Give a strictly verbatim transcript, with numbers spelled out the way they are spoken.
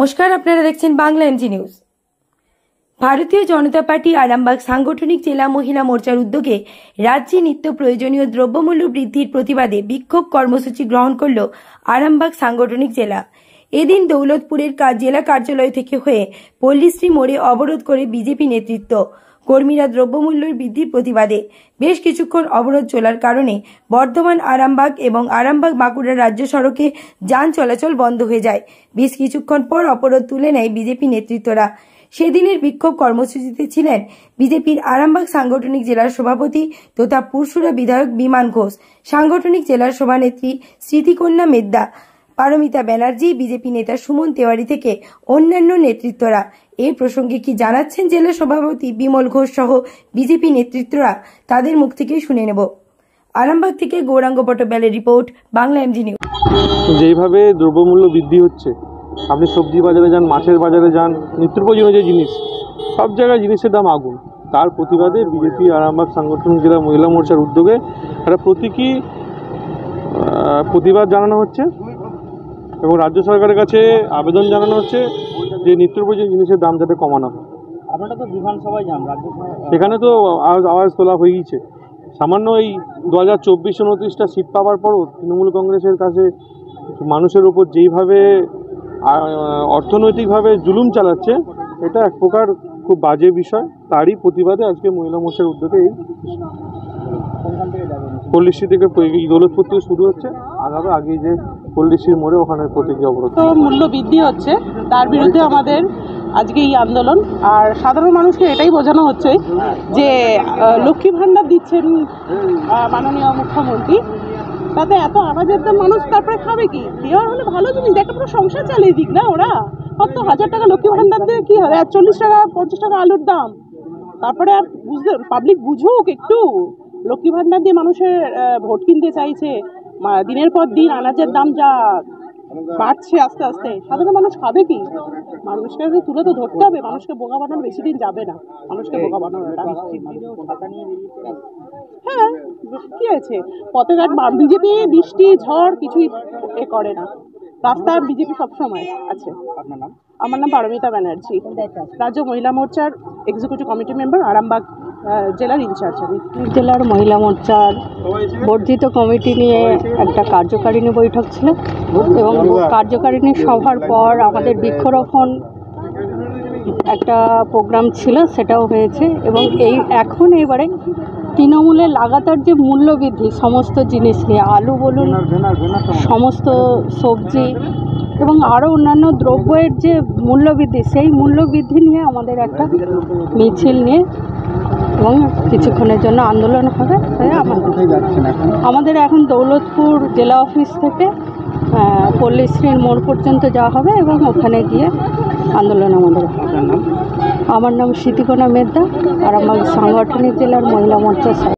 নমস্কার, আপনারা দেখছেন বাংলা এমজি নিউজ। ভারতীয় জনতা পার্টি আরামবাগ সাংগঠনিক জেলা মহিলা মোর্চার উদ্যোগে রাজ্যে নিত্য প্রয়োজনীয় দ্রব্যমূল্য বৃদ্ধির প্রতিবাদে বিক্ষোভ কর্মসূচি গ্রহণ করল আরামবাগ সাংগঠনিক জেলা। এদিন দৌলতপুরের জেলা কার্যালয় থেকে হয়ে পল্লীশ্রী মোড়ে অবরোধ করে বিজেপি নেতৃত্ব। কর্মীরা দ্রব্যমূল্যের বৃদ্ধির প্রতিবাদে বেশ কিছুক্ষণ অবরোধ চলার কারণে বর্ধমান আরামবাগ এবং আরামবাগ বাঁকুড়া রাজ্য সড়কে যান চলাচল বন্ধ হয়ে যায়। বেশ কিছুক্ষণ পর অবরোধ তুলে নেয় বিজেপি নেতৃত্বরা। সেদিনের বিক্ষোভ কর্মসূচিতে ছিলেন বিজেপির আরামবাগ সাংগঠনিক জেলার সভাপতি তথা পুরসুরা বিধায়ক বিমান ঘোষ, সাংগঠনিক জেলার সভানেত্রী স্মৃতিকন্যা মেদ্দা, পারমিতা ব্যানার্জি, বিজেপি নেতা সুমন তেওয়ারি থেকে অন্যান্য নেতৃত্বরা। এই প্রসঙ্গে কি জানাচ্ছেন জেলা সভাপতি বিমল ঘোষ সহ বিজেপি নেতৃত্বরা, তাদের মুখ থেকেই শুনে নেব। আরামবাগ থেকে গৌরাঙ্গ পটবেলের রিপোর্ট, বাংলা এমজি নিউজ। যেভাবে দ্রব্যমূল্য বৃদ্ধি হচ্ছে, আপনি সবজি বাজারে যান, মাছের বাজারে যান, নিত্য প্রয়োজনীয় যে জিনিস, সব জায়গায় জিনিসের দাম আগুন। তার প্রতিবাদে বিজেপি আরামবাগ সাংগঠনিক জেলা মহিলা মোর্চার উদ্যোগে একটা প্রতীকী প্রতিবাদ জানানো হচ্ছে এবং রাজ্য সরকারের কাছে আবেদন জানানো হচ্ছে যে নিত্য প্রয়োজনীয় জিনিসের দাম যাতে কমানো হয়। আপনারা তো বিধানসভায় যান, রাজ্য সেখানে তো আওয়াজ তোলা হয়েছে। সামান্য এই দু হাজার চব্বিশ উনত্রিশটা সিট পাওয়ার পরও তৃণমূল কংগ্রেসের কাছে মানুষের উপর যেইভাবে অর্থনৈতিকভাবে জুলুম চালাচ্ছে, এটা এক প্রকার খুব বাজে বিষয়। তারই প্রতিবাদে আজকে মহিলা মোর্চার উদ্যোগে এই পল্লীশ্রী থেকে দৌলতপুর থেকে শুরু হচ্ছে, আগামী আগে যে পল্লীশ্রীর মোড়ে ওখানে প্রতীকী অবরোধ। তো মূল্য বৃদ্ধি হচ্ছে, তার বিরুদ্ধে আমাদের আজকে এই আন্দোলন। আর সাধারণ মানুষকে এটাই বোঝানো হচ্ছে যে লক্ষ্মী ভাণ্ডার দিচ্ছেন মাননীয় মুখ্যমন্ত্রী, তাতে এত আওয়াজের দাম মানুষ তারপরে খাবে কি? দেওয়ার হলে ভালো জিনিস, একটা পুরো সংসার চালিয়ে দিক না ওরা। কত হাজার টাকা লক্ষ্মী ভাণ্ডার দিয়ে কি হবে? আর চল্লিশ টাকা পঞ্চাশ টাকা আলুর দাম, তারপরে আর বুঝতে পাবলিক বুঝুক একটু। লক্ষ্মী ভাণ্ডার দিয়ে মানুষের ভোট কিনতে চাইছে, দিনের পর দিন আনাজের দাম যা বাড়ছে আস্তে আস্তে, সাধারণ মানুষ খাবে কি? মানুষকে তুলে তো ধরতে হবে, মানুষকে বোকা বানানো বেশি দিন যাবে না, মানুষকে বোকা বানানোটা। হ্যাঁ, কি আছে, পথেঘাট বিজেপি বৃষ্টি ঝড় কিছুই এ করে না, রাস্তা বিজেপি সবসময় আছে। আমার নাম পারমিতা ব্যানার্জি, রাজ্য মহিলা মোর্চার এক্সিকিউটিভ কমিটি মেম্বার, আরামবাগ জেলার ইনচার্জ। আমি জেলার মহিলা মোর্চার বর্ধিত কমিটি নিয়ে একটা কার্যকারিণী বৈঠক ছিল এবং কার্যকারিণী সভার পর আমাদের বৃক্ষরোপণ একটা প্রোগ্রাম ছিল, সেটাও হয়েছে। এবং এই এখন এবারে তৃণমূলের লাগাতার যে মূল্যবৃদ্ধি সমস্ত জিনিস নিয়ে, আলু বলুন, সমস্ত সবজি এবং আরও অন্যান্য দ্রব্যের যে মূল্যবৃদ্ধি, সেই মূল্যবৃদ্ধি নিয়ে আমাদের একটা মিছিল নিয়ে এবং কিছুক্ষণের জন্য আন্দোলন হবে। আমাদের এখন দৌলতপুর জেলা অফিস থেকে পল্লীশ্রীর মোড় পর্যন্ত যাওয়া হবে এবং ওখানে গিয়ে আন্দোলন আমাদের। আমার নাম স্মৃতিকন্যা মেদ্দা, আরামবাগ সাংগঠনিক জেলার মহিলা মোর্চা।